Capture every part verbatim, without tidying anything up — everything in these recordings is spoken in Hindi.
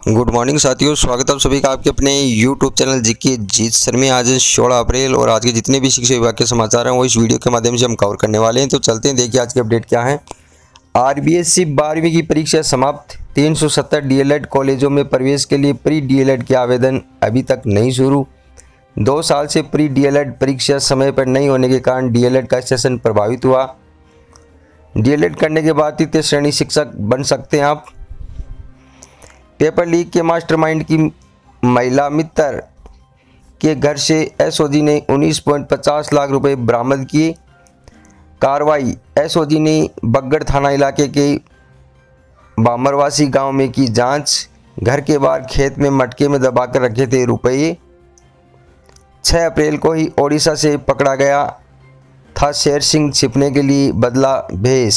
गुड मॉर्निंग साथियों, स्वागत है आप सभी का आपके अपने YouTube channel GK Jeet sir में। आज सोलह अप्रैल और आज के जितने भी शिक्षा विभाग के समाचार हैं वो इस वीडियो के माध्यम से हम कवर करने वाले हैं। तो चलते हैं, देखिए आज की अपडेट क्या है। आरबीएससी बारहवीं की परीक्षा समाप्त। तीन सौ सत्तर डीएलएड कॉलेजों में प्रवेश के लिए प्री डीएलएड के आवेदन अभी तक नहीं शुरू। दो साल से प्री डीएलएड परीक्षा समय पर नहीं होने के कारण डीएलएड का सेशन प्रभावित हुआ। डीएलएड करने के बाद तृतीय श्रेणी शिक्षक बन सकते हैं आप। पेपर लीक के मास्टरमाइंड की महिला मित्र के घर से एसओजी ने उन्नीस पॉइंट पचास लाख रुपए बरामद किए। कार्रवाई, एसओजी ने बगड़ थाना इलाके के बामरवासी गांव में की जांच। घर के बाहर खेत में मटके में दबाकर रखे थे रुपये। छह अप्रैल को ही ओडिशा से पकड़ा गया था शेर सिंह, छिपने के लिए बदला भेष।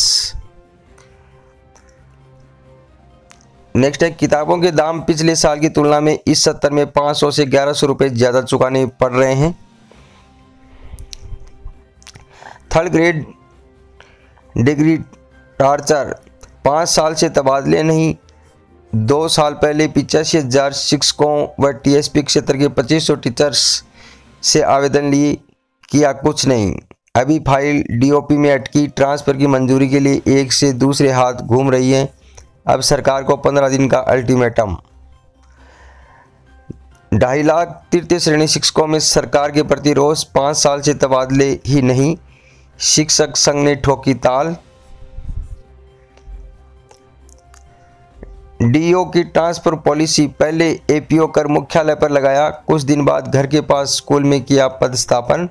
नेक्स्ट है, किताबों के दाम पिछले साल की तुलना में इस सत्र में पाँच सौ से ग्यारह सौ रुपये ज़्यादा चुकाने पड़ रहे हैं। थर्ड ग्रेड डिग्री टार्चर, पाँच साल से तबादले नहीं। दो साल पहले पिचासी हजार शिक्षकों व टीएसपी क्षेत्र के पच्चीस सौ टीचर्स से आवेदन लिए, किया कुछ नहीं। अभी फाइल डीओपी में अटकी, ट्रांसफ़र की मंजूरी के लिए एक से दूसरे हाथ घूम रही है। अब सरकार को पंद्रह दिन का अल्टीमेटम। ढाई लाख तृतीय श्रेणी शिक्षकों में सरकार के प्रति रोष, पाँच साल से तबादले ही नहीं, शिक्षक संघ ने ठोकी ताल। डीओ की ट्रांसफर पॉलिसी, पहले एपीओ कर मुख्यालय पर लगाया, कुछ दिन बाद घर के पास स्कूल में किया पदस्थापन।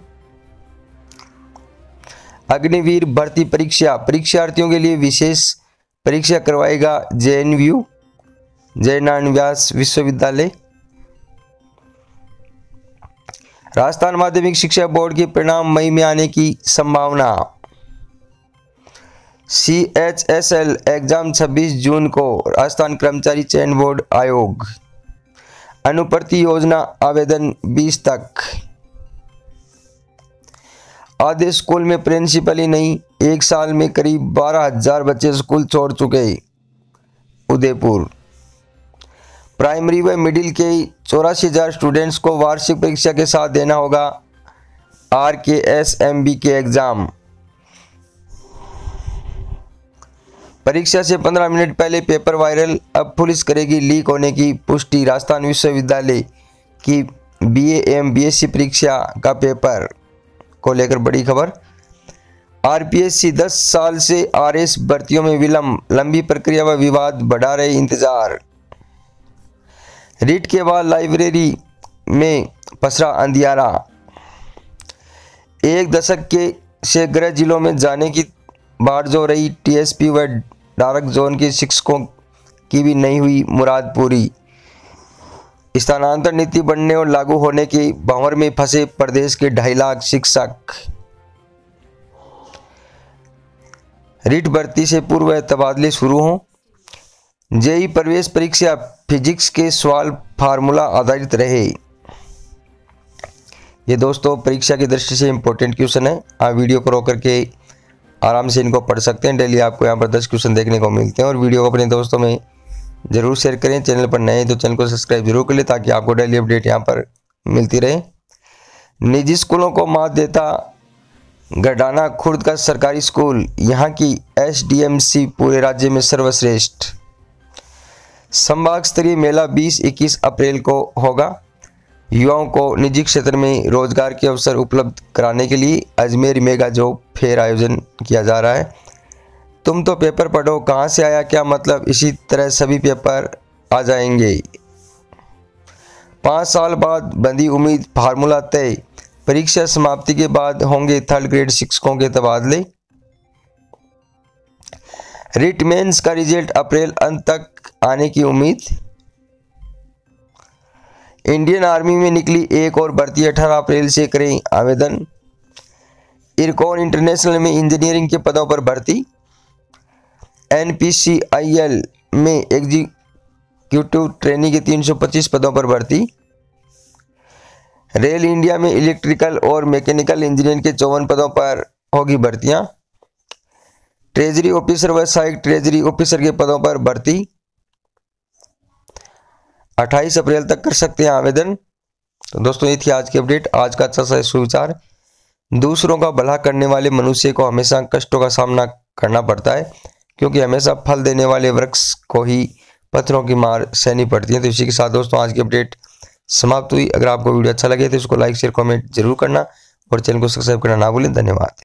अग्निवीर भर्ती परीक्षा, परीक्षार्थियों के लिए विशेष परीक्षा करवाएगा जेएनयू जयनारायण व्यास विश्वविद्यालय। राजस्थान माध्यमिक शिक्षा बोर्ड के परिणाम मई में आने की संभावना। सीएचएसएल एग्जाम छब्बीस जून को, राजस्थान कर्मचारी चयन बोर्ड आयोग। अनुप्रति योजना आवेदन बीस तक। आधे स्कूल में प्रिंसिपल ही नहीं, एक साल में करीब बारह हजार बच्चे स्कूल छोड़ चुके। उदयपुर, प्राइमरी व मिडिल के चौरासी हजार स्टूडेंट्स को वार्षिक परीक्षा के साथ देना होगा R K S M B के एग्जाम। परीक्षा से पंद्रह मिनट पहले पेपर वायरल, अब पुलिस करेगी लीक होने की पुष्टि। राजस्थान विश्वविद्यालय की बीए एवं बीएससी परीक्षा का पेपर को लेकर बड़ी खबर। आरपीएससी दस साल से आरएस भर्तियों में विलंब, लंबी प्रक्रिया व विवाद बढ़ा रहे इंतजार। रीट के बाद लाइब्रेरी में पसरा अंधियारा। एक दशक के से गृह जिलों में जाने की बाढ़ जो रही, टीएसपी व डार्क जोन के शिक्षकों की भी नहीं हुई मुराद पूरी। स्थानांतर नीति बनने और लागू होने की भंवर में फंसे प्रदेश के ढाई लाख शिक्षक। रीट भर्ती से पूर्व तबादले शुरू हों। जेई प्रवेश परीक्षा फिजिक्स के सवाल फार्मूला आधारित रहे। ये दोस्तों परीक्षा की दृष्टि से इंपॉर्टेंट क्वेश्चन है। आप वीडियो को रोक करके आराम से इनको पढ़ सकते हैं। डेली आपको यहाँ पर दस क्वेश्चन देखने को मिलते हैं। और वीडियो को अपने दोस्तों में जरूर शेयर करें। चैनल पर नए हैं तो चैनल को सब्सक्राइब जरूर कर लें ताकि आपको डेली अपडेट यहाँ पर मिलती रहे। निजी स्कूलों को मात देता गडाना खुर्द का सरकारी स्कूल, यहाँ की एसडीएमसी पूरे राज्य में सर्वश्रेष्ठ। संभाग स्तरीय मेला बीस इक्कीस अप्रैल को होगा। युवाओं को निजी क्षेत्र में रोजगार के अवसर उपलब्ध कराने के लिए अजमेर मेगा जॉब फेयर आयोजन किया जा रहा है। तुम तो पेपर पढ़ो, कहाँ से आया क्या मतलब, इसी तरह सभी पेपर आ जाएंगे। पाँच साल बाद बंदी उम्मीद, फार्मूला तय। परीक्षा समाप्ति के बाद होंगे थर्ड ग्रेड शिक्षकों के तबादले। रिट मेंस का रिजल्ट अप्रैल अंत तक आने की उम्मीद। इंडियन आर्मी में निकली एक और भर्ती, अठारह अप्रैल से करें आवेदन। इरकॉन इंटरनेशनल में इंजीनियरिंग के पदों पर भर्ती। एनपीसीआईएल में एग्जीक्यूटिव ट्रेनी के तीन सौ पच्चीस पदों पर भर्ती। रेल इंडिया में इलेक्ट्रिकल और मैकेनिकल इंजीनियर के चौवन पदों पर होगी भर्तियां। ट्रेजरी ऑफिसर व सहायक ट्रेजरी ऑफिसर के पदों पर भर्ती। अट्ठाईस अप्रैल तक कर सकते हैं आवेदन। तो दोस्तों ये थी आज की अपडेट। आज का अच्छा सा सुविचार, दूसरों का भला करने वाले मनुष्य को हमेशा कष्टों का सामना करना पड़ता है, क्योंकि हमेशा फल देने वाले वृक्ष को ही पत्थरों की मार सहनी पड़ती है। तो इसी के साथ दोस्तों आज की अपडेट समाप्त हुई। अगर आपको वीडियो अच्छा लगे तो इसको लाइक शेयर कमेंट जरूर करना और चैनल को सब्सक्राइब करना ना भूलें। धन्यवाद।